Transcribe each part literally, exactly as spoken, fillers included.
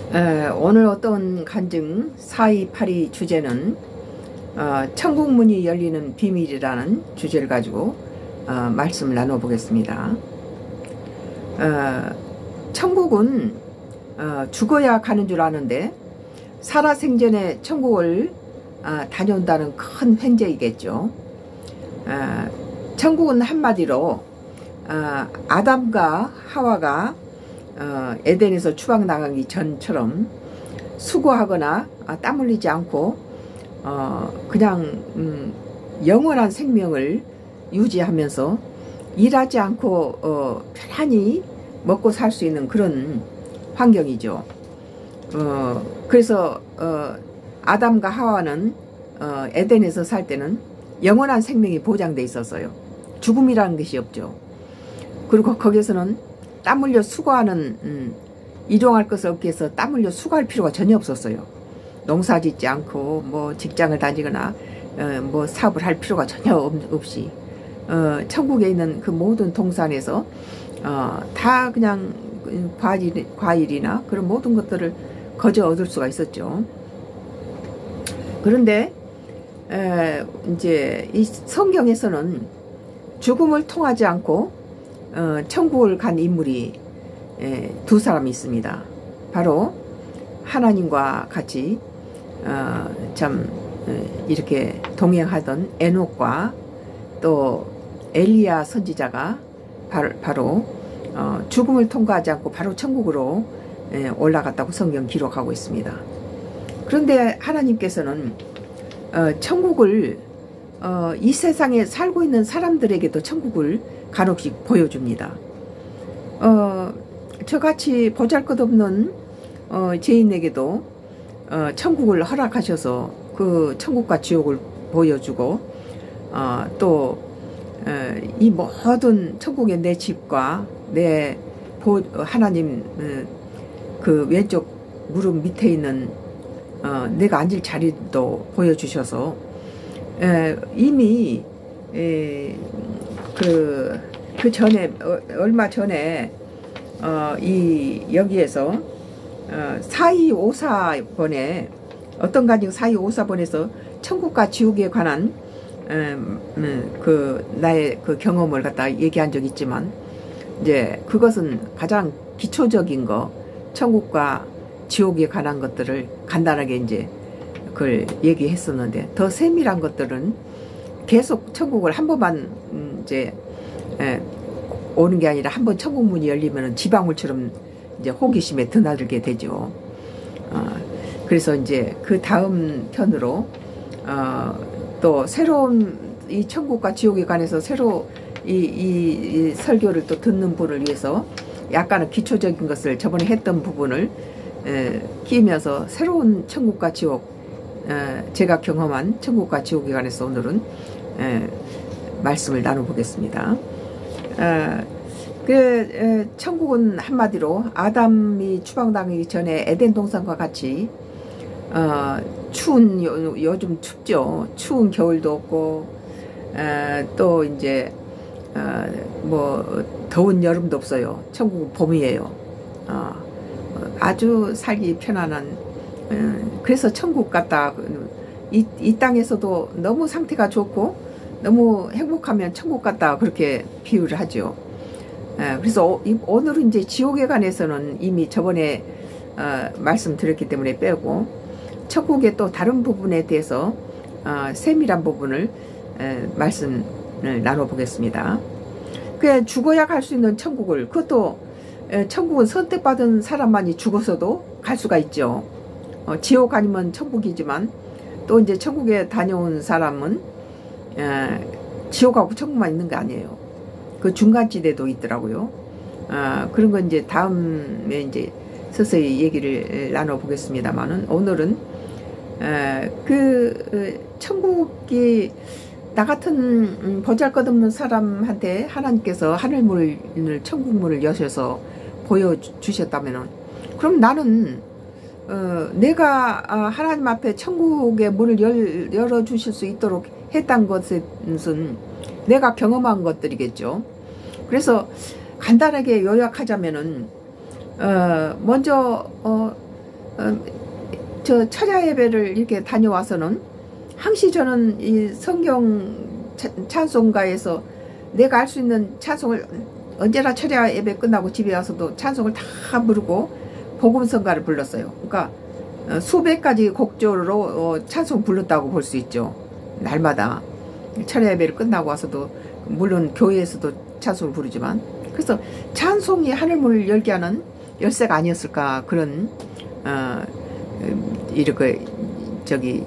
에, 오늘 어떤 간증 사이팔이 주제는 어, 천국문이 열리는 비밀이라는 주제를 가지고 어, 말씀을 나눠보겠습니다. 어, 천국은 어, 죽어야 가는 줄 아는데 살아생전에 천국을 어, 다녀온다는 큰 횡재이겠죠. 어, 천국은 한마디로 어, 아담과 하와가 어, 에덴에서 추방 나가기 전처럼 수고하거나 아, 땀 흘리지 않고 어, 그냥 음, 영원한 생명을 유지하면서 일하지 않고 어, 편안히 먹고 살 수 있는 그런 환경이죠. 어, 그래서 어, 아담과 하와는 어, 에덴에서 살 때는 영원한 생명이 보장돼 있었어요. 죽음이라는 것이 없죠. 그리고 거기서는 땀 흘려 수고하는 음, 일용할 것을 얻기 위해서 땀 흘려 수고할 필요가 전혀 없었어요. 농사 짓지 않고 뭐 직장을 다니거나 어, 뭐 사업을 할 필요가 전혀 없, 없이 어, 천국에 있는 그 모든 동산에서 어, 다 그냥 과일, 과일이나 그런 모든 것들을 거저 얻을 수가 있었죠. 그런데 에, 이제 이 성경에서는 죽음을 통하지 않고 어, 천국을 간 인물이 에, 두 사람이 있습니다. 바로 하나님과 같이 어, 참 에, 이렇게 동행하던 에녹과 또 엘리야 선지자가 바로, 바로 어, 죽음을 통과하지 않고 바로 천국으로 에, 올라갔다고 성경 기록하고 있습니다. 그런데 하나님께서는 어, 천국을 어, 이 세상에 살고 있는 사람들에게도 천국을 간혹씩 보여줍니다. 어, 저같이 보잘것없는 어, 죄인에게도 어, 천국을 허락하셔서 그 천국과 지옥을 보여주고 어, 또 이 어, 모든 천국의 내 집과 내 보, 하나님 어, 그 왼쪽 무릎 밑에 있는 어, 내가 앉을 자리도 보여주셔서 에, 이미 에, 그, 그 전에, 어, 얼마 전에, 어, 이, 여기에서, 어, 사이오사번에, 어떤 간증 사이오사번에서 천국과 지옥에 관한, 음, 음, 그, 나의 그 경험을 갖다 얘기한 적이 있지만, 이제, 그것은 가장 기초적인 거, 천국과 지옥에 관한 것들을 간단하게 이제, 그걸 얘기했었는데, 더 세밀한 것들은 계속 천국을 한 번만 이제 에, 오는 게 아니라 한 번 천국 문이 열리면 지방울처럼 이제 호기심에 드나들게 되죠. 어, 그래서 이제 그 다음 편으로 어, 또 새로운 이 천국과 지옥에 관해서 새로 이, 이, 이 설교를 또 듣는 분을 위해서 약간은 기초적인 것을 저번에 했던 부분을 에, 끼면서 새로운 천국과 지옥, 에, 제가 경험한 천국과 지옥에 관해서 오늘은 에, 말씀을 나눠보겠습니다. 에, 그 에, 천국은 한마디로 아담이 추방당하기 전에 에덴 동산과 같이 어, 추운 요, 요즘 춥죠. 추운 겨울도 없고 에, 또 이제 어, 뭐 더운 여름도 없어요. 천국은 봄이에요. 어, 아주 살기 편안한 에, 그래서 천국 같다. 이, 이 땅에서도 너무 상태가 좋고 너무 행복하면 천국 같다 그렇게 비유를 하죠. 에, 그래서 오, 오늘은 이제 지옥에 관해서는 이미 저번에 어, 말씀드렸기 때문에 빼고 천국의 또 다른 부분에 대해서 어, 세밀한 부분을 에, 말씀을 나눠보겠습니다. 그 죽어야 갈 수 있는 천국을 그것도 에, 천국은 선택받은 사람만이 죽어서도 갈 수가 있죠. 어, 지옥 아니면 천국이지만 또 이제 천국에 다녀온 사람은 에, 지옥하고 천국만 있는 게 아니에요. 그 중간지대도 있더라고요. 아, 그런 건 이제 다음에 이제 서서히 얘기를 나눠보겠습니다만은 오늘은 에, 그 천국이 나 같은 보잘것없는 사람한테 하나님께서 하늘문을 천국문을 여셔서 보여주셨다면은 그럼 나는 어, 내가 하나님 앞에 천국의 문을 열, 열어주실 수 있도록 했던 것은 내가 경험한 것들이겠죠. 그래서 간단하게 요약하자면은 어, 먼저 어, 어, 저 철야 예배를 이렇게 다녀와서는 항시 저는 이 성경 찬송가에서 내가 할 수 있는 찬송을 언제나 철야 예배 끝나고 집에 와서도 찬송을 다 부르고 복음성가를 불렀어요. 그러니까 수백 가지 곡조로 찬송 불렀다고 볼 수 있죠. 날마다 철야 예배를 끝나고 와서도 물론 교회에서도 찬송을 부르지만, 그래서 찬송이 하늘문을 열게 하는 열쇠가 아니었을까, 그런 어, 이렇게 저기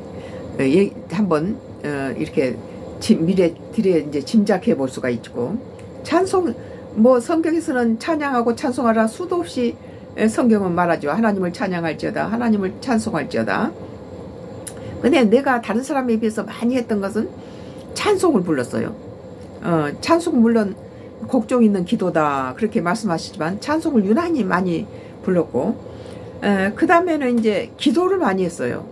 한번 어, 이렇게 미래 들에 이제 짐작해 볼 수가 있고, 찬송 뭐 성경에서는 찬양하고 찬송하라 수도 없이 성경은 말하죠. 하나님을 찬양할지어다, 하나님을 찬송할지어다. 근데 내가 다른 사람에 비해서 많이 했던 것은 찬송을 불렀어요. 어, 찬송 물론 곡종 있는 기도다 그렇게 말씀하시지만 찬송을 유난히 많이 불렀고, 그 다음에는 이제 기도를 많이 했어요.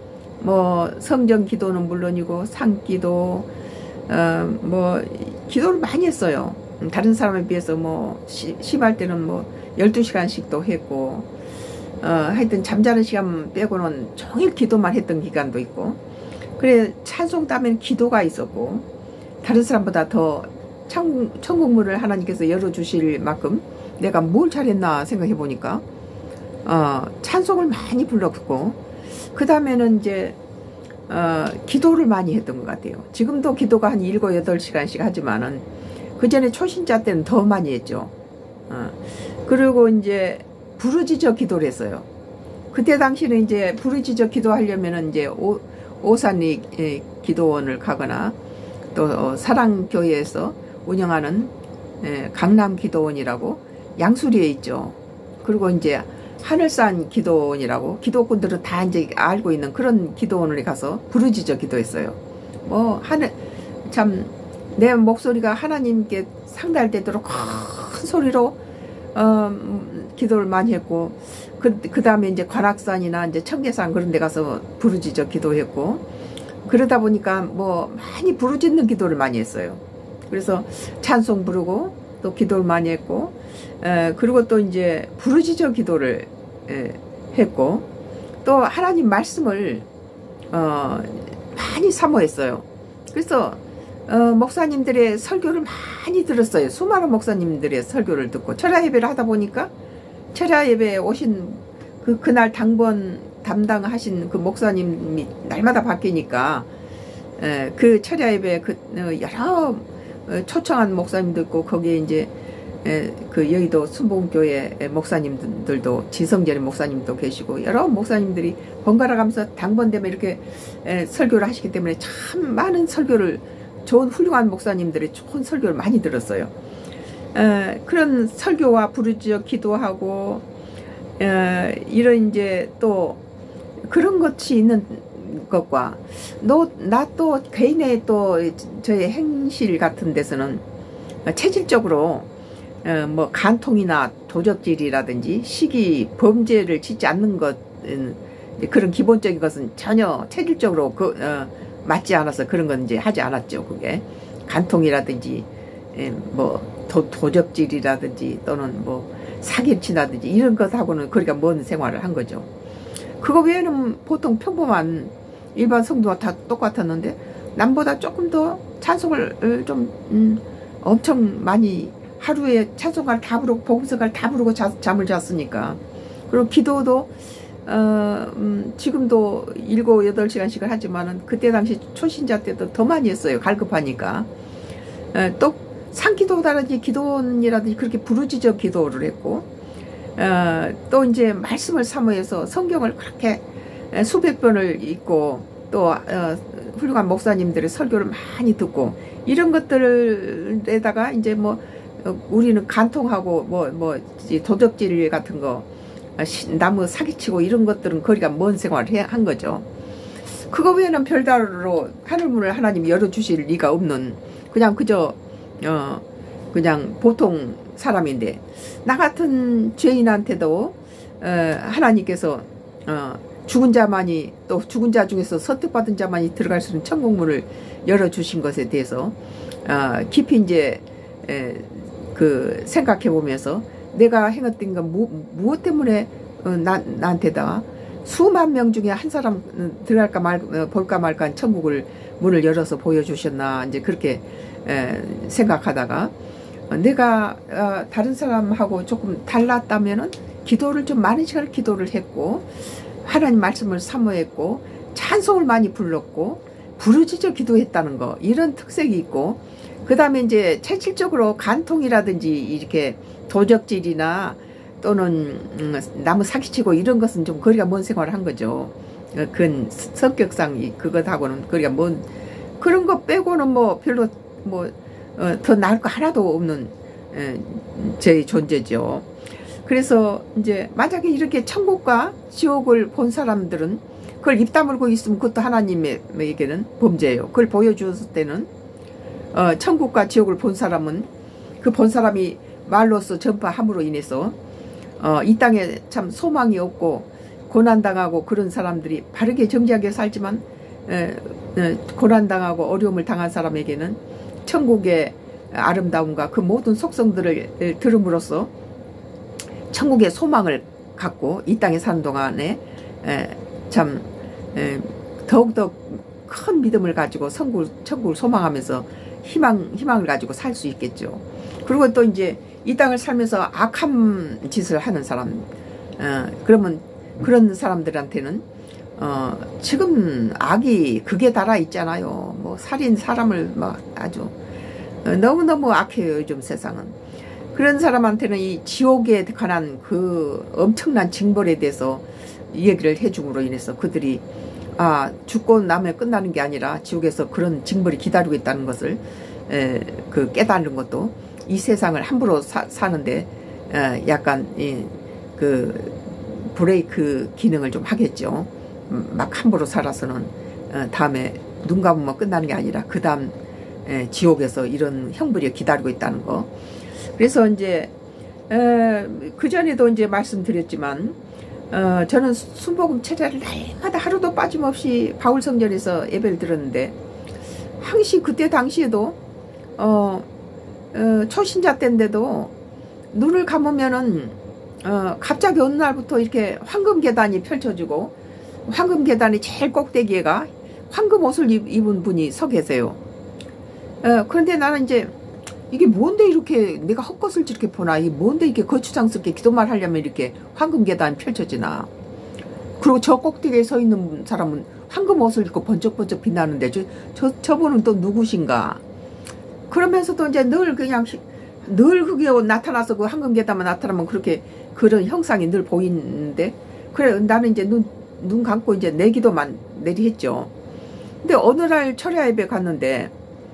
뭐 성전 기도는 물론이고 상기도, 어, 뭐 기도를 많이 했어요. 다른 사람에 비해서 뭐 시, 심할 때는 뭐 열두 시간씩도 했고, 어, 하여튼 잠자는 시간 빼고는 종일 기도만 했던 기간도 있고, 그래 찬송 다음에는 기도가 있었고, 다른 사람보다 더 천국, 천국문을 하나님께서 열어주실 만큼 내가 뭘 잘했나 생각해 보니까 어, 찬송을 많이 불렀고, 그 다음에는 이제 어, 기도를 많이 했던 것 같아요. 지금도 기도가 한 일곱, 여덟 시간씩 하지만은 그 전에 초신자 때는 더 많이 했죠. 어, 그리고 이제 부르짖어 기도를 했어요. 그때 당시는 이제 부르짖어 기도하려면은 이제 오, 오산리 기도원을 가거나 또 사랑교회에서 운영하는 강남 기도원이라고 양수리에 있죠. 그리고 이제 하늘산 기도원이라고 기도꾼들은 다 이제 알고 있는 그런 기도원에 가서 부르짖어 기도했어요. 뭐 하늘 참 내 목소리가 하나님께 상달할 때도록 큰 소리로 어, 기도를 많이 했고, 그, 그 다음에 이제 관악산이나 이제 청계산 그런 데 가서 부르짖어 기도했고, 그러다 보니까 뭐 많이 부르짖는 기도를 많이 했어요. 그래서 찬송 부르고 또 기도를 많이 했고, 에, 그리고 또 이제 부르짖어 기도를 에, 했고, 또 하나님 말씀을 어, 많이 사모했어요. 그래서 어, 목사님들의 설교를 많이 들었어요. 수많은 목사님들의 설교를 듣고 철야 예배를 하다 보니까 철야 예배에 오신 그 그날 당번 담당하신 그 목사님이 날마다 바뀌니까 에, 그 철야 예배 그 어, 여러 어, 초청한 목사님도 있고, 거기에 이제 에, 그 여의도 순복음교회 목사님들도 지성전의 목사님도 계시고 여러 목사님들이 번갈아 가면서 당번되면 이렇게 에, 설교를 하시기 때문에 참 많은 설교를, 좋은 훌륭한 목사님들의 좋은 설교를 많이 들었어요. 에, 그런 설교와 부르짖어 기도하고 에, 이런 이제 또 그런 것이 있는 것과 나 또 개인의 또 저의 행실 같은 데서는 체질적으로 어, 뭐 간통이나 도적질이라든지 시기 범죄를 짓지 않는 것, 그런 기본적인 것은 전혀 체질적으로 그, 어, 맞지 않아서 그런 건 이제 하지 않았죠. 그게 간통이라든지 에, 뭐 도, 도적질이라든지 또는 뭐 사기치라든지 이런 것하고는 거리가 먼 생활을 한 거죠. 그거 외에는 보통 평범한 일반 성도와 다 똑같았는데 남보다 조금 더 찬송을 좀 음, 엄청 많이 하루에 찬송가를 다 부르고 복음성가를 다 부르고 자, 잠을 잤으니까. 그리고 기도도 어, 음, 지금도 일곱, 여덟 시간씩을 하지만은 그때 당시 초신자 때도 더 많이 했어요. 갈급하니까. 어, 또 상기도라든지 기도원이라든지 그렇게 부르짖어 기도를 했고, 어, 또 이제 말씀을 사모해서 성경을 그렇게 수백 번을 읽고 또 어, 훌륭한 목사님들의 설교를 많이 듣고, 이런 것들에다가 이제 뭐 어, 우리는 간통하고 뭐 뭐 도적질 같은 거, 나무 사기치고 이런 것들은 거리가 먼 생활을 한 거죠. 그거 외에는 별다르로 하늘문을 하나님이 열어주실 리가 없는 그냥 그저 어 그냥 보통 사람인데, 나 같은 죄인한테도 어, 하나님께서 어, 죽은 자만이, 또 죽은 자 중에서 선택받은 자만이 들어갈 수 있는 천국문을 열어주신 것에 대해서 어, 깊이 이제 에, 그 생각해 보면서 내가 행했던 건 무, 무엇 때문에 어, 나, 나한테다 수만 명 중에 한 사람 들어갈까 말 볼까 말까 천국을 문을 열어서 보여주셨나 이제 그렇게 에, 생각하다가 내가 어, 다른 사람하고 조금 달랐다면은 기도를 좀 많은 시간을 기도를 했고 하나님 말씀을 사모했고 찬송을 많이 불렀고 부르짖어 기도했다는 거 이런 특색이 있고 그 다음에 이제 체질적으로 간통이라든지 이렇게 도적질이나 또는 음, 나무 사기치고 이런 것은 좀 거리가 먼 생활을 한 거죠. 그 성격상 그것하고는 거리가 먼 그런 거 빼고는 뭐 별로 뭐 어, 더 나을 거 하나도 없는 에, 제 존재죠. 그래서 이제 만약에 이렇게 천국과 지옥을 본 사람들은 그걸 입 다물고 있으면 그것도 하나님에게는 범죄예요. 그걸 보여주었을 때는 어, 천국과 지옥을 본 사람은 그 본 사람이 말로써 전파함으로 인해서 어, 이 땅에 참 소망이 없고 고난당하고 그런 사람들이 바르게 정직하게 살지만 에, 에, 고난당하고 어려움을 당한 사람에게는 천국의 아름다움과 그 모든 속성들을 들음으로써 천국의 소망을 갖고 이 땅에 사는 동안에 에, 참 에, 더욱더 큰 믿음을 가지고 천국을, 천국을 소망하면서 희망, 희망을 가지고 살 수 있겠죠. 그리고 또 이제 이 땅을 살면서 악한 짓을 하는 사람 어, 그러면 그런 사람들한테는 어, 지금 악이 극에 달아 있잖아요. 뭐 살인 사람을 막 아주 어, 너무너무 악해요 요즘 세상은. 그런 사람한테는 이 지옥에 관한 그 엄청난 징벌에 대해서 얘기를 해줌으로 인해서 그들이 아 죽고 나면 끝나는 게 아니라 지옥에서 그런 징벌이 기다리고 있다는 것을 에, 그 깨닫는 것도 이 세상을 함부로 사, 사는데 에, 약간 이, 그 브레이크 기능을 좀 하겠죠. 음, 막 함부로 살아서는 어, 다음에 눈 감으면 끝나는 게 아니라 그 다음 에, 지옥에서 이런 형벌이 기다리고 있다는 거. 그래서 이제 에, 그 전에도 이제 말씀드렸지만 어, 저는 순복음 체제를 날마다 하루도 빠짐없이 바울 성전에서 예배를 드렸는데 항시 그때 당시에도 어, 어, 초신자 때인데도 눈을 감으면은 어, 갑자기 어느 날부터 이렇게 황금 계단이 펼쳐지고 황금 계단이 제일 꼭대기에가 황금 옷을 입은 분이 서 계세요. 어, 그런데 나는 이제 이게 뭔데 이렇게 내가 헛것을 저렇게 보나 이게 뭔데 이렇게 거추장스럽게 기도만 하려면 이렇게 황금 계단이 펼쳐지나. 그리고 저 꼭대기에 서 있는 사람은 황금 옷을 입고 번쩍번쩍 빛나는데 저, 저, 저분은 또 누구신가. 그러면서도 이제 늘 그냥 늘 그게 나타나서 그 황금 계단만 나타나면 그렇게 그런 형상이 늘 보이는데 그래 나는 이제 눈, 눈 감고 이제 내 기도만 내리 했죠. 근데 어느 날 철야 예배 갔는데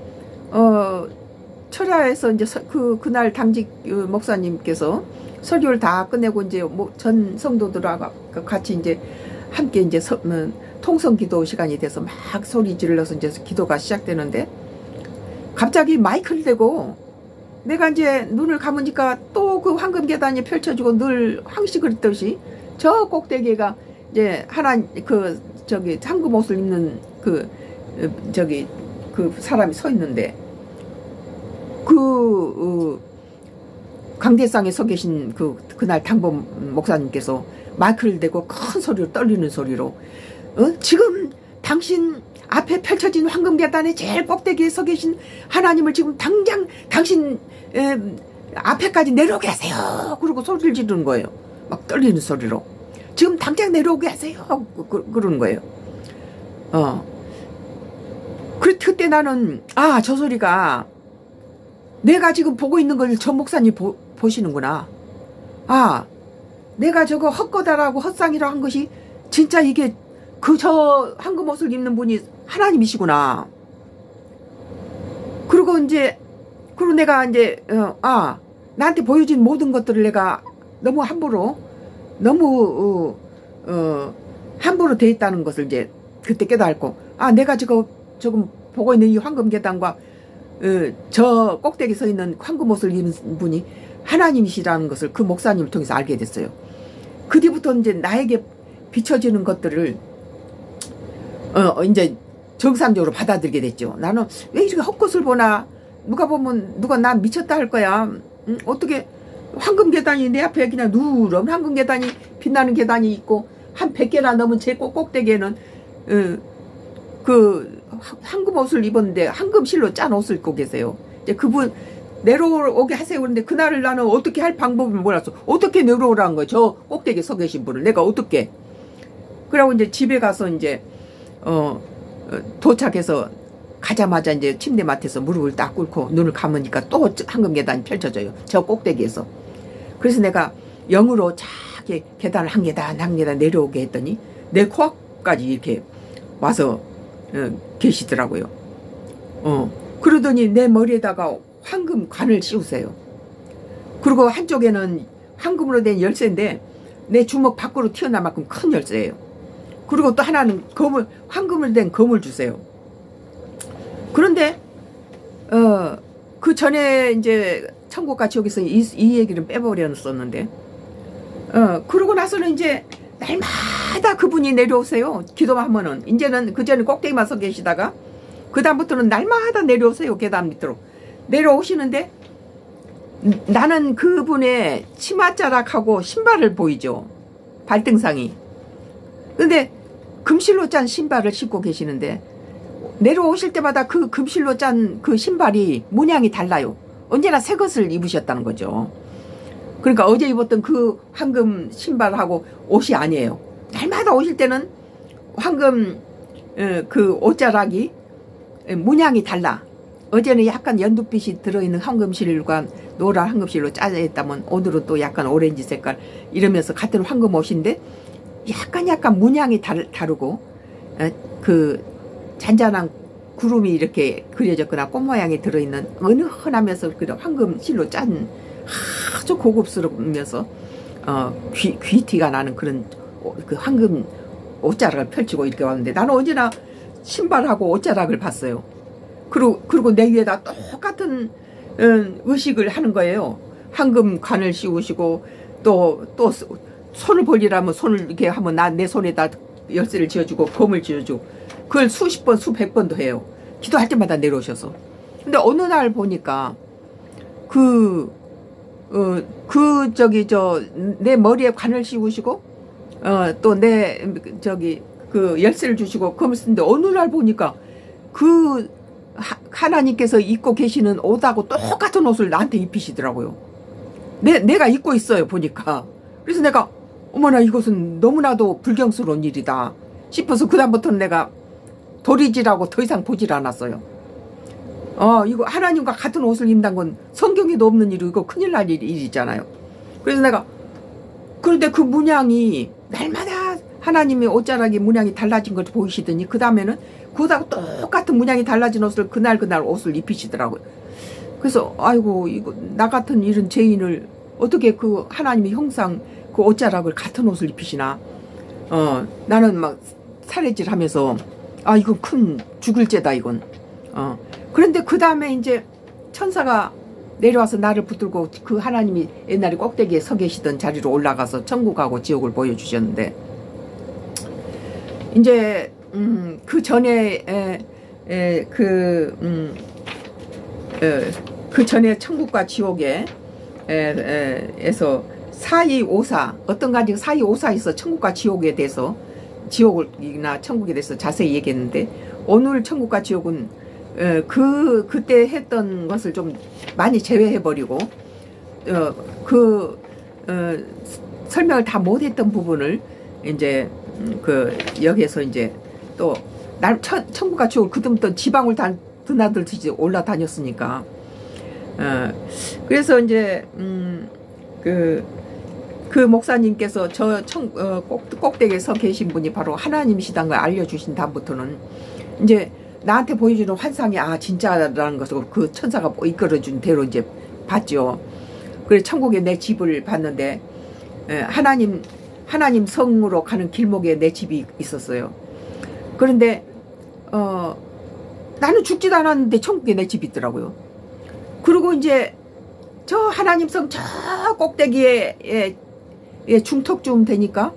어 철야에서 이제 서, 그 그날 당직 목사님께서 설교를 다 끝내고 이제 뭐 전 성도들하고 같이 이제 함께 이제 서, 음, 통성 기도 시간이 돼서 막 소리 질러서 이제 기도가 시작되는데 갑자기 마이크를 대고 내가 이제 눈을 감으니까 또 그 황금 계단이 펼쳐지고 늘 항시 그랬듯이 저 꼭대기가 이제 하나 그 저기 황금 옷을 입는 그 저기 그 사람이 서 있는데 그 어, 강대상에 서 계신 그 그날 당범 목사님께서 마이크를 대고 큰 소리로 떨리는 소리로 어? 지금 당신 앞에 펼쳐진 황금 계단의 제일 꼭대기에 서 계신 하나님을 지금 당장 당신 에, 앞에까지 내려오게 하세요. 그러고 소리를 지르는 거예요. 막 떨리는 소리로 지금 당장 내려오게 하세요. 그, 그러는 거예요. 어. 그, 그때 나는 아, 저 소리가 내가 지금 보고 있는 걸 저 목사님 보, 보시는구나. 아, 내가 저거 헛거다라고 헛상이라고 한 것이 진짜 이게 그 저 황금 옷을 입는 분이 하나님이시구나. 그리고 이제 그리고 내가 이제 어, 아 나한테 보여진 모든 것들을 내가 너무 함부로 너무 어, 어, 함부로 돼 있다는 것을 이제 그때 깨달고 아 내가 지금 조금 보고 있는 이 황금 계단과 어, 저 꼭대기 서 있는 황금 옷을 입은 분이 하나님이시라는 것을 그 목사님을 통해서 알게 됐어요. 그 뒤부터 이제 나에게 비춰지는 것들을 어 이제 정상적으로 받아들이게 됐죠. 나는 왜 이렇게 헛것을 보나. 누가 보면 누가 나 미쳤다 할 거야. 응? 어떻게 황금 계단이 내 앞에 그냥 누런 황금 계단이 빛나는 계단이 있고 한 백 개나 넘은 제 꼭대기에는 어, 그 황금 옷을 입었는데 황금실로 짠 옷을 입고 계세요. 이제 그분 내려오게 하세요. 그런데 그날을 나는 어떻게 할 방법을 몰랐어. 어떻게 내려오라는 거예요. 저 꼭대기에 서 계신 분을 내가 어떻게. 그러고 이제 집에 가서 이제 어, 도착해서 가자마자 이제 침대맡에서 무릎을 딱 꿇고 눈을 감으니까 또 황금 계단이 펼쳐져요. 저 꼭대기에서. 그래서 내가 영으로 작게 계단을 한 계단 한 계단 내려오게 했더니 내 코앞까지 이렇게 와서 어, 계시더라고요. 어, 그러더니 내 머리에다가 황금 관을 씌우세요. 그리고 한쪽에는 황금으로 된 열쇠인데 내 주먹 밖으로 튀어나올 만큼 큰 열쇠예요. 그리고 또 하나는 검을, 황금으로 된 검을 주세요. 그런데 어, 그 전에 이제 천국과 지옥에서 이, 이 얘기를 빼버렸었는데 어, 그러고 나서는 이제 날마다 그분이 내려오세요. 기도만 하면은. 이제는 그 전에 꼭대기만 서 계시다가 그 다음부터는 날마다 내려오세요. 계단 밑으로 내려오시는데 나는 그분의 치맛자락하고 신발을 보이죠. 발등상이. 근데 금실로 짠 신발을 신고 계시는데 내려오실 때마다 그 금실로 짠 그 신발이 문양이 달라요. 언제나 새 것을 입으셨다는 거죠. 그러니까 어제 입었던 그 황금 신발하고 옷이 아니에요. 날마다 오실 때는 황금 그 옷자락이 문양이 달라. 어제는 약간 연두빛이 들어있는 황금실과 노란 황금실로 짜여있다면 오늘은 또 약간 오렌지 색깔 이러면서 같은 황금 옷인데 약간 약간 문양이 다르, 다르고 그 잔잔한 구름이 이렇게 그려졌거나 꽃 모양이 들어있는 은은하면서 그 황금실로 짠 아주 고급스러우면서 어, 귀, 귀티가 나는 그런 그 황금 옷자락을 펼치고 이렇게 왔는데 나는 언제나 신발하고 옷자락을 봤어요. 그리고, 그리고 내 위에다 똑같은 음, 의식을 하는 거예요. 황금 관을 씌우시고 또, 또 손을 벌리라면 손을 이렇게 하면 나, 내 손에다 열쇠를 쥐어주고 검을 쥐어주고 그걸 수십 번, 수백 번도 해요. 기도할 때마다 내려오셔서. 근데 어느 날 보니까 그, 어, 그, 저기, 저, 내 머리에 관을 씌우시고, 어, 또 내, 저기, 그 열쇠를 주시고 검을 쓰는데 어느 날 보니까 그 하, 하나님께서 입고 계시는 옷하고 똑같은 옷을 나한테 입히시더라고요. 내, 내가 입고 있어요, 보니까. 그래서 내가, 어머나, 이것은 너무나도 불경스러운 일이다 싶어서 그다음부터는 내가 도리지라고 더 이상 보질 않았어요. 어, 이거 하나님과 같은 옷을 입는다는 건 성경에도 없는 일이고 이거 큰일 날 일, 일이잖아요. 그래서 내가 그런데 그 문양이 날마다 하나님의 옷자락이 문양이 달라진 걸 보이시더니 그 다음에는 그거하고 똑같은 문양이 달라진 옷을 그날 그날 옷을 입히시더라고요. 그래서 아이고 이거 나 같은 이런 죄인을 어떻게 그 하나님의 형상 그 옷자락을 같은 옷을 입히시나. 어, 나는 막 살해질하면서 아 이건 큰 죽을 죄다 이건. 어. 그런데 그 다음에 이제 천사가 내려와서 나를 붙들고 그 하나님이 옛날에 꼭대기에 서 계시던 자리로 올라가서 천국하고 지옥을 보여주셨는데 이제 음, 그 전에 에, 에, 그, 음, 에, 그 전에 천국과 지옥에 에, 에, 에서 사이오사 어떤 가지 사이오사에서 천국과 지옥에 대해서 지옥이나 천국에 대해서 자세히 얘기했는데 오늘 천국과 지옥은 어, 그, 그때 했던 것을 좀 많이 제외해버리고, 어, 그, 어, 설명을 다 못했던 부분을, 이제, 그, 여기에서 이제, 또, 날, 천, 천국과 지옥을 그때부터 지방을 다 드나들듯이 올라다녔으니까, 어, 그래서 이제, 음, 그, 그 목사님께서 저 청, 어, 꼭, 꼭대기에 서 계신 분이 바로 하나님이시다는 걸 알려주신 다음부터는, 이제, 나한테 보여주는 환상이 아 진짜라는 것을 그 천사가 이끌어준 대로 이제 봤죠. 그래서 천국에 내 집을 봤는데 에, 하나님 하나님 성으로 가는 길목에 내 집이 있었어요. 그런데 어 나는 죽지도 않았는데 천국에 내 집이 있더라고요. 그리고 이제 저 하나님 성 저 꼭대기에 예, 예, 중턱쯤 되니까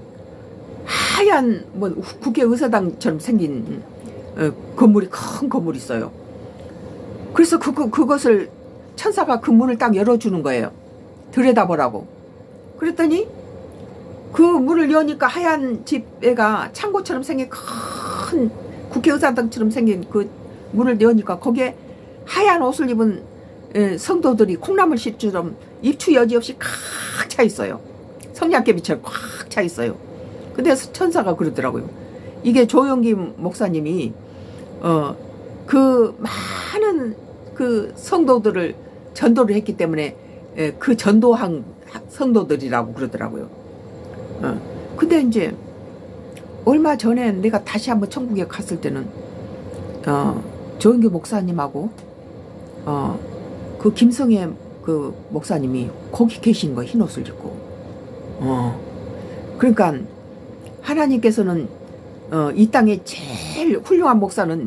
하얀 뭐 국회의사당처럼 생긴 어, 건물이 큰 건물이 있어요. 그래서 그, 그, 그것을 천사가 그 문을 딱 열어주는 거예요. 들여다보라고. 그랬더니 그 문을 여니까 하얀 집애가 창고처럼 생긴 큰 국회의사당처럼 생긴 그 문을 여니까 거기에 하얀 옷을 입은 성도들이 콩나물 씨처럼 입추 여지없이 꽉 차 있어요. 성냥개비처럼 꽉 차 있어요. 근데 천사가 그러더라고요. 이게 조용기 목사님이 어 그 많은 그 성도들을 전도를 했기 때문에 그 전도한 성도들이라고 그러더라고요. 어. 근데 이제 얼마 전에 내가 다시 한번 천국에 갔을 때는 어 조영규 목사님하고 어 그 김성애 그 목사님이 거기 계신 거, 흰 옷을 입고. 어 그러니까 하나님께서는 어 이 땅에 제일 훌륭한 목사는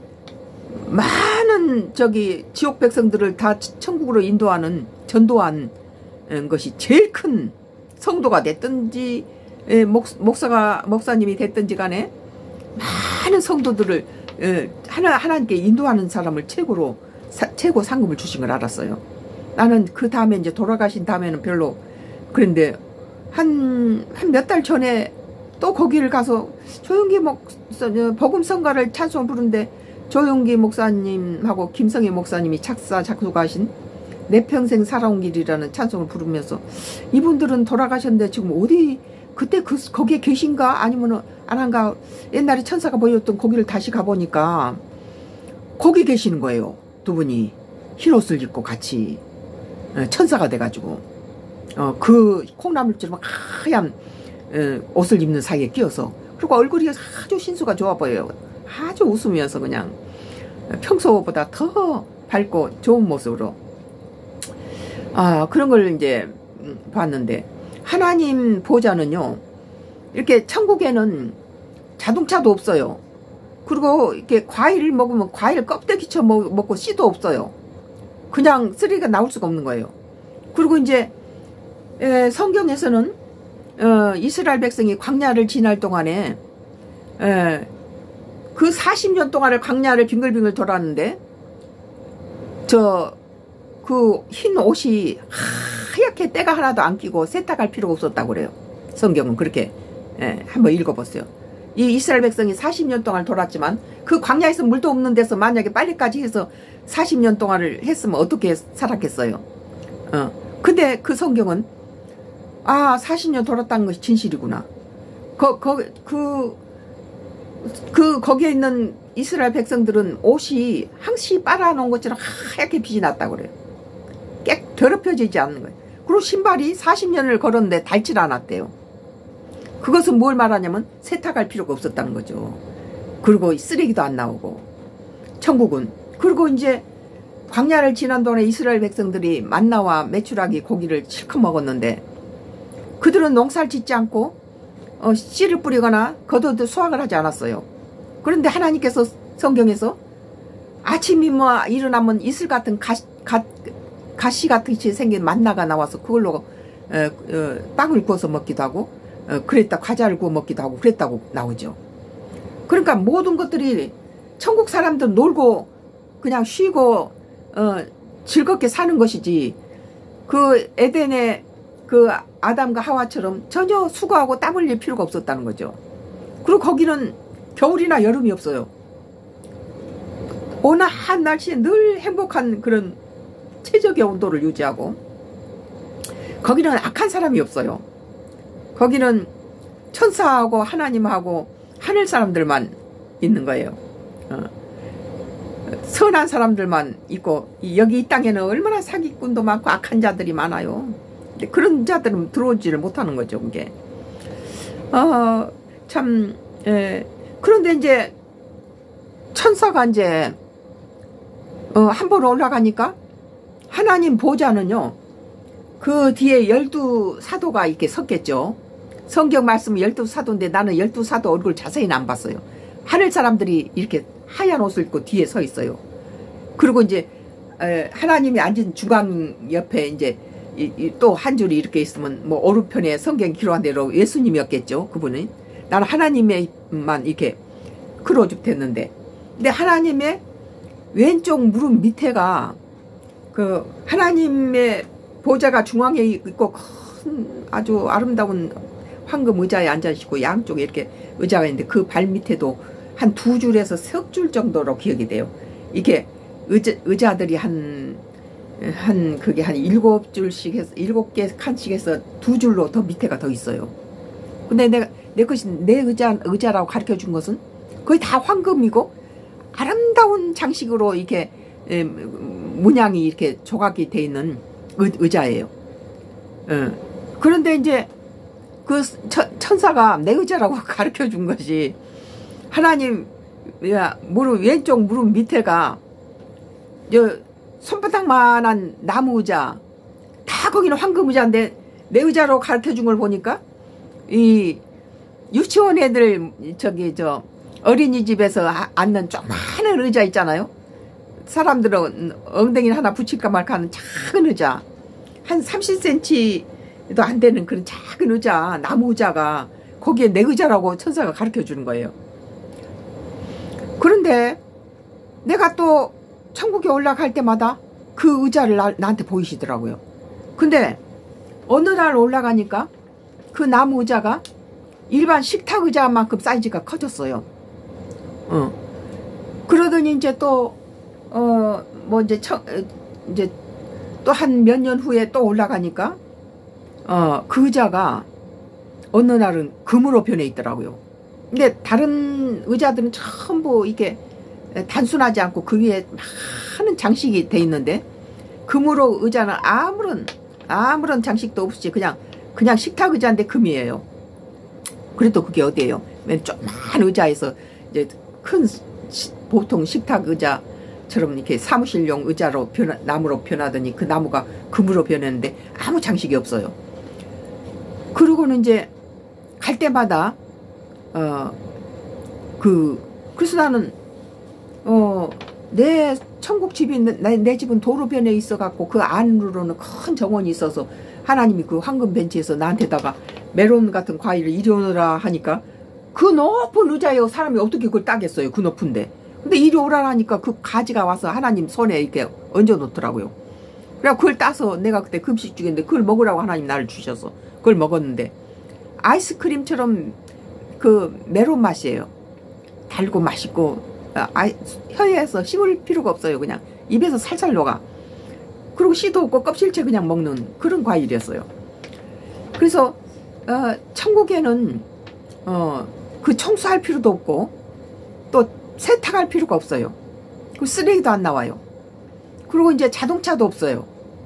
많은 저기 지옥 백성들을 다 천국으로 인도하는 전도한 것이 제일 큰, 성도가 됐든지 목, 목사가 목사님이 됐든지 간에 많은 성도들을 하나, 하나님께 인도하는 사람을 최고로 사, 최고 상급을 주신 걸 알았어요. 나는 그 다음에 이제 돌아가신 다음에는 별로. 그런데 한 한 몇 달 전에 또 거기를 가서 조용기 목사 복음성가를 찬송 부르는데 조용기 목사님하고 김성애 목사님이 작사 작곡하신 내 평생 살아온 길이라는 찬송을 부르면서 이분들은 돌아가셨는데 지금 어디 그때 그 거기에 계신가 아니면 안 한가, 옛날에 천사가 보였던 거기를 다시 가보니까 거기 계시는 거예요. 두 분이 흰 옷을 입고 같이 천사가 돼가지고 어, 그 콩나물처럼 하얀 옷을 입는 사이에 끼어서, 그리고 얼굴이 아주 신수가 좋아 보여요. 아주 웃으면서 그냥 평소보다 더 밝고 좋은 모습으로 아 그런 걸 이제 봤는데, 하나님 보좌는요 이렇게 천국에는 자동차도 없어요. 그리고 이렇게 과일을 먹으면 과일 껍데기쳐 먹고 씨도 없어요. 그냥 쓰레기가 나올 수가 없는 거예요. 그리고 이제 에, 성경에서는 어, 이스라엘 백성이 광야를 지날 동안에 에, 그 사십 년 동안을 광야를 빙글빙글 돌았는데 저 그 흰 옷이 하얗게 때가 하나도 안 끼고 세탁할 필요가 없었다고 그래요. 성경은 그렇게 에, 한번 읽어보세요. 이 이스라엘 백성이 사십 년 동안 돌았지만 그 광야에서 물도 없는 데서 만약에 빨리까지 해서 사십 년 동안을 했으면 어떻게 살았겠어요. 어. 근데 그 성경은 아 사십 년 돌았다는 것이 진실이구나. 거, 거, 그, 그 거기에 있는 이스라엘 백성들은 옷이 항시 빨아놓은 것처럼 하얗게 빛이 났다고 그래요. 깨 더럽혀지지 않는 거예요. 그리고 신발이 사십 년을 걸었는데 닳질 않았대요. 그것은 뭘 말하냐면 세탁할 필요가 없었다는 거죠. 그리고 쓰레기도 안 나오고. 천국은. 그리고 이제 광야를 지난 동안에 이스라엘 백성들이 만나와 메추라기 고기를 실컷 먹었는데 그들은 농사를 짓지 않고 어, 씨를 뿌리거나 걷어도 수확을 하지 않았어요. 그런데 하나님께서 성경에서 아침이 뭐 일어나면 이슬 같은 가, 가, 가시 같이 생긴 만나가 나와서 그걸로 어, 어, 빵을 구워서 먹기도 하고 어, 그랬다 과자를 구워 먹기도 하고 그랬다고 나오죠. 그러니까 모든 것들이 천국 사람들 놀고 그냥 쉬고 어, 즐겁게 사는 것이지 그 에덴의 그 아담과 하와처럼 전혀 수고하고 땀 흘릴 필요가 없었다는 거죠. 그리고 거기는 겨울이나 여름이 없어요. 온화한 날씨에 늘 행복한 그런 최적의 온도를 유지하고, 거기는 악한 사람이 없어요. 거기는 천사하고 하나님하고 하늘 사람들만 있는 거예요. 어. 선한 사람들만 있고, 여기 이 땅에는 얼마나 사기꾼도 많고 악한 자들이 많아요. 근데 그런 자들은 들어오지를 못하는 거죠, 그게. 어, 참, 예. 그런데 이제 천사가 이제 어, 한 번 올라가니까 하나님 보좌는요, 그 뒤에 열두 사도가 이렇게 섰겠죠. 성경 말씀 열두 사도인데 나는 열두 사도 얼굴 자세히는 안 봤어요. 하늘 사람들이 이렇게 하얀 옷을 입고 뒤에 서 있어요. 그리고 이제 에, 하나님이 앉은 중앙 옆에 이제 또 한 줄이 이렇게 있으면 뭐 오른편에 성경 기록한 대로 예수님이었겠죠. 그분은. 나는 하나님의만 이렇게 크로즈 됐는데, 근데 하나님의 왼쪽 무릎 밑에가 그 하나님의 보좌가 중앙에 있고 큰 아주 아름다운 황금 의자에 앉아있고 양쪽에 이렇게 의자가 있는데 그 발 밑에도 한 두 줄에서 석 줄 정도로 기억이 돼요. 이게 의자, 의자들이 한, 한, 그게 한 일곱 줄씩 해서, 일곱 개 칸씩 해서 두 줄로 더 밑에가 더 있어요. 근데 내가, 내 것이, 내 의자, 의자라고 가르쳐 준 것은 거의 다 황금이고, 아름다운 장식으로 이렇게, 에, 문양이 이렇게 조각이 돼 있는 의, 의자예요. 어. 그런데 이제, 그 천, 천사가 내 의자라고 가르쳐 준 것이, 하나님, 야, 무릎, 왼쪽 무릎 밑에가, 저, 손바닥만한 나무 의자, 다 거기는 황금 의자인데, 내 의자로 가르쳐 준 걸 보니까, 이, 유치원 애들, 저기, 저, 어린이집에서 앉는 조그마한 의자 있잖아요. 사람들은 엉덩이를 하나 붙일까 말까 하는 작은 의자. 한 삼십 센티미터도 안 되는 그런 작은 의자, 나무 의자가, 거기에 내 의자라고 천사가 가르쳐 주는 거예요. 그런데 내가 또 천국에 올라갈 때마다 그 의자를 나, 나한테 보이시더라고요. 근데 어느 날 올라가니까 그 나무 의자가 일반 식탁 의자만큼 사이즈가 커졌어요. 어. 그러더니 이제 또, 어, 뭐 이제 청, 이제 또 한 몇 년 후에 또 올라가니까, 어, 그 의자가 어느 날은 금으로 변해 있더라고요. 근데 다른 의자들은 전부 이게 단순하지 않고 그 위에 많은 장식이 돼 있는데 금으로 의자는 아무런 아무런 장식도 없이 그냥 그냥 식탁 의자인데 금이에요. 그래도 그게 어디예요? 맨 조그만 의자에서 이제 큰 보통 식탁 의자처럼 이렇게 사무실용 의자로 변화, 나무로 변하더니 그 나무가 금으로 변했는데 아무 장식이 없어요. 그러고는 이제 갈 때마다 어, 그, 그래서 나는, 어, 내 천국 집이, 내, 내 집은 도로변에 있어갖고 그 안으로는 큰 정원이 있어서 하나님이 그 황금 벤치에서 나한테다가 메론 같은 과일을 이리 오너라 하니까 그 높은 의자에 사람이 어떻게 그걸 따겠어요. 그 높은데. 근데 이리 오라 하니까 그 가지가 와서 하나님 손에 이렇게 얹어 놓더라고요. 그래서 그걸 따서 내가 그때 금식 중인데 그걸 먹으라고 하나님 나를 주셔서 그걸 먹었는데 아이스크림처럼 그 메론 맛이에요. 달고 맛있고 아, 혀에서 씹을 필요가 없어요. 그냥 입에서 살살 녹아. 그리고 씨도 없고 껍질째 그냥 먹는 그런 과일이었어요. 그래서 어, 천국에는 어, 그 청소할 필요도 없고 또 세탁할 필요가 없어요. 그 쓰레기도 안 나와요. 그리고 이제 자동차도 없어요.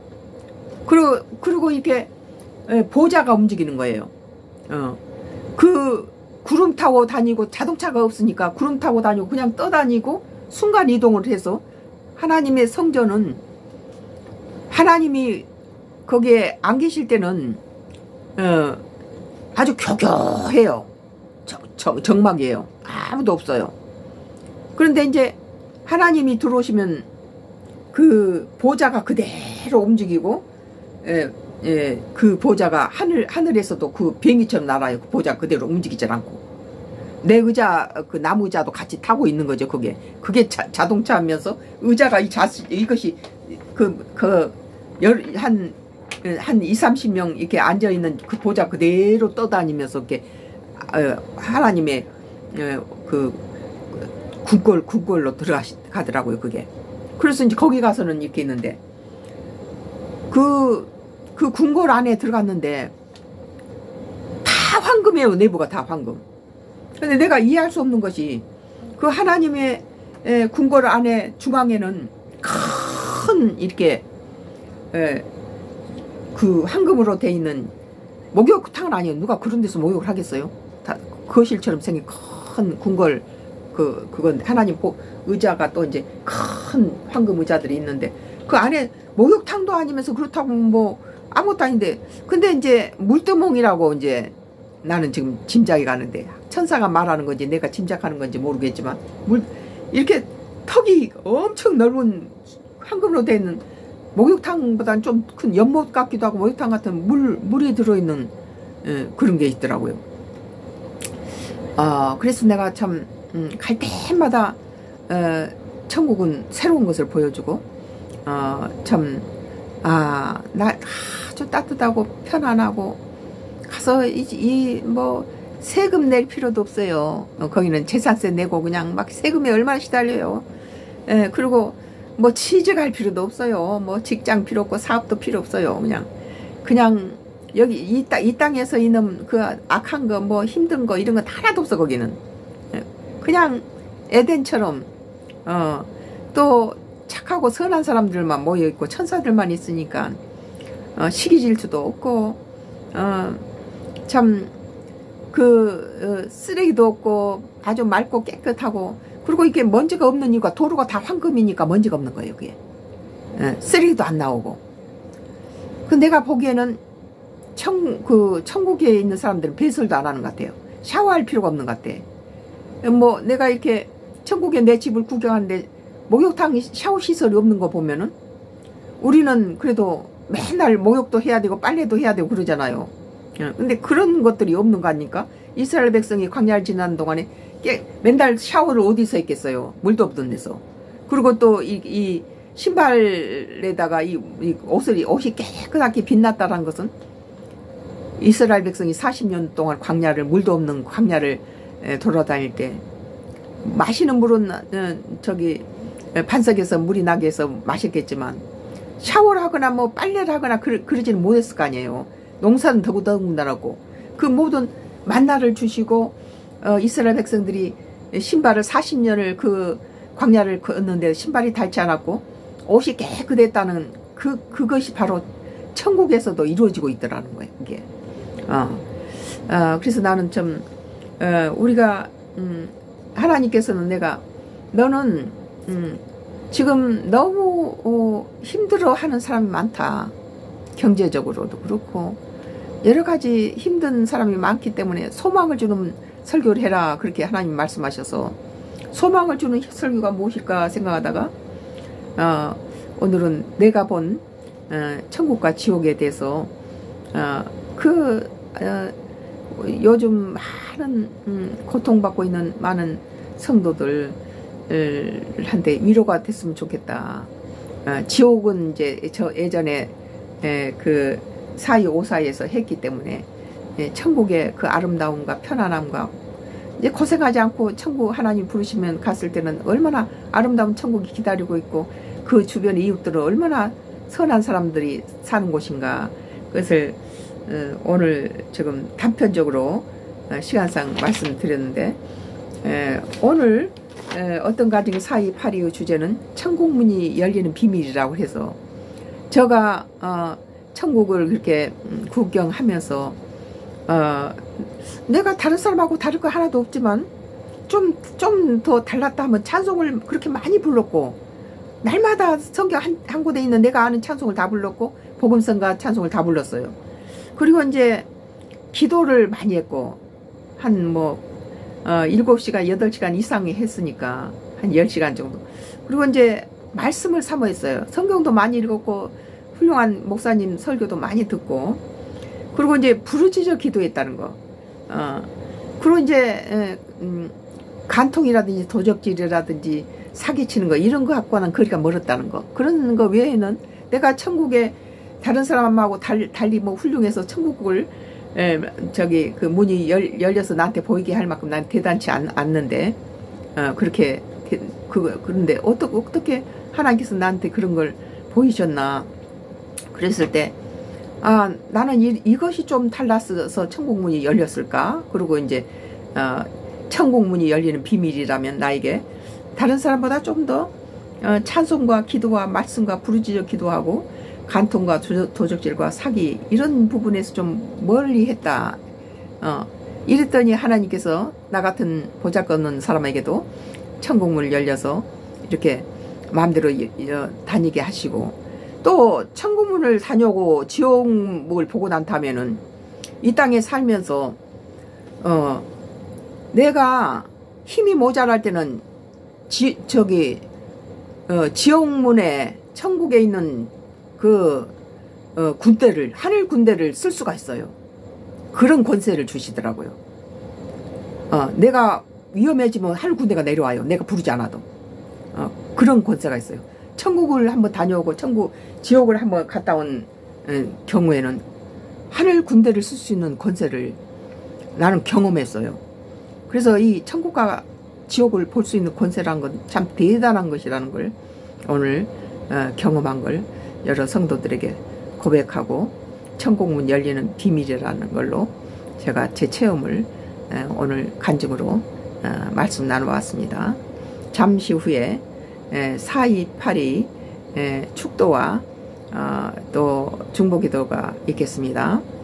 그리고 그리고 이렇게 보좌가 움직이는 거예요. 어, 그 구름 타고 다니고 자동차가 없으니까 구름 타고 다니고 그냥 떠다니고 순간 이동을 해서 하나님의 성전은 하나님이 거기에 안 계실 때는 어, 아주 교교해요. 정, 정, 정막이에요. 아무도 없어요. 그런데 이제 하나님이 들어오시면 그 보좌가 그대로 움직이고 에, 예, 그 보좌가 하늘, 하늘에서도 그 비행기처럼 날아요. 그 보좌 그대로 움직이질 않고. 내 의자, 그 나무 의자도 같이 타고 있는 거죠, 그게. 그게 자, 자동차 하면서 의자가 이 자, 이것이 그, 그, 열, 한, 한 이삼십 명 이렇게 앉아있는 그 보좌 그대로 떠다니면서 이렇게, 어, 하나님의, 어, 그, 궁궐, 궁궐로 들어가더라고요, 그게. 그래서 이제 거기 가서는 이렇게 있는데, 그, 그 궁궐 안에 들어갔는데 다 황금이에요. 내부가 다 황금. 근데 내가 이해할 수 없는 것이 그 하나님의 에, 궁궐 안에 중앙에는 큰 이렇게 에, 그 황금으로 돼 있는 목욕탕은 아니에요. 누가 그런 데서 목욕을 하겠어요? 다 거실처럼 생긴 큰 궁궐 그 그건 하나님 의자가 또 이제 큰 황금 의자들이 있는데 그 안에 목욕탕도 아니면서 그렇다고 뭐 아무것도 아닌데 근데 이제 물두멍이라고 이제 나는 지금 짐작이 가는데 천사가 말하는 건지 내가 짐작하는 건지 모르겠지만 물 이렇게 턱이 엄청 넓은 황금으로 돼 있는 목욕탕보다는 좀 큰 연못 같기도 하고 목욕탕 같은 물 물이 들어있는 에, 그런 게 있더라고요. 어, 그래서 내가 참 음, 갈 때마다 어, 천국은 새로운 것을 보여주고 어, 참 아, 나 아주 따뜻하고 편안하고 가서 가서 이 뭐 세금 낼 필요도 없어요. 어, 거기는 재산세 내고 그냥 막 세금에 얼마나 시달려요. 예, 그리고 뭐 취직할 필요도 없어요. 뭐 직장 필요 없고 사업도 필요 없어요. 그냥 그냥 여기 이, 땅, 이 땅에서 있는 그 악한 거 뭐 힘든 거 이런 거 하나도 없어. 거기는 예, 그냥 에덴처럼 어, 또 착하고 선한 사람들만 모여있고 천사들만 있으니까 어, 시기 질투도 없고 어, 참 그 어, 쓰레기도 없고 아주 맑고 깨끗하고, 그리고 이게 먼지가 없는 이유가 도로가 다 황금이니까 먼지가 없는 거예요. 그게 예, 쓰레기도 안 나오고. 그 내가 보기에는 청, 그 천국에 있는 사람들은 배설도 안 하는 것 같아요. 샤워할 필요가 없는 것 같아. 뭐 내가 이렇게 천국에 내 집을 구경하는데 목욕탕 샤워 시설이 없는 거 보면은 우리는 그래도 맨날 목욕도 해야 되고 빨래도 해야 되고 그러잖아요. 근데 그런 것들이 없는 거 아닙니까? 이스라엘 백성이 광야를 지나는 동안에 깨, 맨날 샤워를 어디서 했겠어요? 물도 없던 데서. 그리고 또 이 이 신발에다가 이, 이 옷을, 옷이 깨끗하게 빛났다는 것은 이스라엘 백성이 사십 년 동안 광야를, 물도 없는 광야를 돌아다닐 때 마시는 물은 저기 반석에서 물이 나게 해서 마셨겠지만 샤워를 하거나 뭐 빨래를 하거나 그러, 그러지는 못했을 거 아니에요. 농사는 더군다나고 그 모든 만나를 주시고 어, 이스라엘 백성들이 신발을 사십 년을 그 광야를 걷는데 신발이 닳지 않았고 옷이 깨끗했다는 그 그것이 바로 천국에서도 이루어지고 있더라는 거예요. 이게 어. 어, 그래서 나는 좀 어, 우리가 음, 하나님께서는 내가 너는 음, 지금 너무 어, 힘들어하는 사람이 많다. 경제적으로도 그렇고 여러 가지 힘든 사람이 많기 때문에 소망을 주는 설교를 해라, 그렇게 하나님 말씀하셔서 소망을 주는 설교가 무엇일까 생각하다가 어, 오늘은 내가 본 어, 천국과 지옥에 대해서 어, 그 어, 요즘 많은 음, 고통받고 있는 많은 성도들 한테 위로가 됐으면 좋겠다. 어, 지옥은 이제 저 예전에 에, 그 사이오사에서 했기 때문에 예, 천국의 그 아름다움과 편안함과 이제 고생하지 않고 천국 하나님 부르시면 갔을 때는 얼마나 아름다운 천국이 기다리고 있고 그 주변의 이웃들은 얼마나 선한 사람들이 사는 곳인가. 그것을 어, 오늘 지금 단편적으로 어, 시간상 말씀드렸는데 에, 오늘 에, 어떤 가정의 사이파리의 주제는 천국 문이 열리는 비밀이라고 해서 제가 어, 천국을 그렇게 구경하면서 어, 내가 다른 사람하고 다를 거 하나도 없지만 좀 좀 더 달랐다 하면 찬송을 그렇게 많이 불렀고 날마다 성경 한, 한 곳에 있는 내가 아는 찬송을 다 불렀고 복음성가 찬송을 다 불렀어요. 그리고 이제 기도를 많이 했고 한 뭐 어, 일곱 시간 여덟 시간 이상이 했으니까 한 열 시간 정도. 그리고 이제 말씀을 사모했어요. 성경도 많이 읽었고 훌륭한 목사님 설교도 많이 듣고, 그리고 이제 부르짖어 기도했다는 거. 어, 그리고 이제 에, 음, 간통이라든지 도적질이라든지 사기치는 거 이런 거 갖고는 거리가 멀었다는 거. 그런 거 외에는 내가 천국에 다른 사람하고 달, 달리 뭐 훌륭해서 천국을 에, 저기 그 문이 열, 열려서 나한테 보이게 할 만큼 난 대단치 않, 않는데 어, 그렇게 그 그런데 어떻게 어떻게 하나님께서 나한테 그런 걸 보이셨나? 그랬을 때, 아, 나는 이, 이것이 좀 달랐어서 천국문이 열렸을까? 그리고 이제, 어, 천국문이 열리는 비밀이라면 나에게 다른 사람보다 좀 더, 어, 찬송과 기도와 말씀과 부르짖어 기도하고, 간통과 도적, 도적질과 사기, 이런 부분에서 좀 멀리 했다. 어, 이랬더니 하나님께서 나 같은 보잘것없는 사람에게도 천국문을 열려서 이렇게 마음대로 다니게 하시고, 또 천국문을 다녀오고 지옥문을 보고 난 다음에는 이 땅에 살면서 어 내가 힘이 모자랄 때는 지, 저기 어, 지옥문에 천국에 있는 그 어, 군대를 하늘 군대를 쓸 수가 있어요. 그런 권세를 주시더라고요. 어, 내가 위험해지면 하늘 군대가 내려와요. 내가 부르지 않아도. 어, 그런 권세가 있어요. 천국을 한번 다녀오고 천국 지옥을 한번 갔다 온 에, 경우에는 하늘 군대를 쓸 수 있는 권세를 나는 경험했어요. 그래서 이 천국과 지옥을 볼 수 있는 권세라는 건 참 대단한 것이라는 걸 오늘 어, 경험한 걸 여러 성도들에게 고백하고 천국문 열리는 비밀이라는 걸로 제가 제 체험을 어, 오늘 간증으로 어, 말씀 나눠봤습니다. 잠시 후에 에, 사이팔이 에, 축도와 어, 또 중보기도가 있겠습니다.